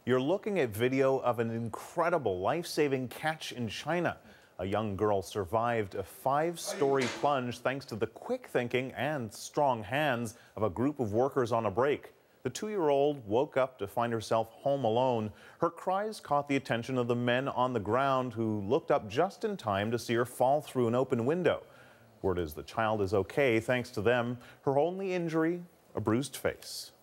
You're looking at video of an incredible life-saving catch in China. A young girl survived a 5-story plunge thanks to the quick thinking and strong hands of a group of workers on a break. The 2-year-old woke up to find herself home alone. Her cries caught the attention of the men on the ground, who looked up just in time to see her fall through an open window. Word is the child is okay thanks to them. Her only injury, a bruised face.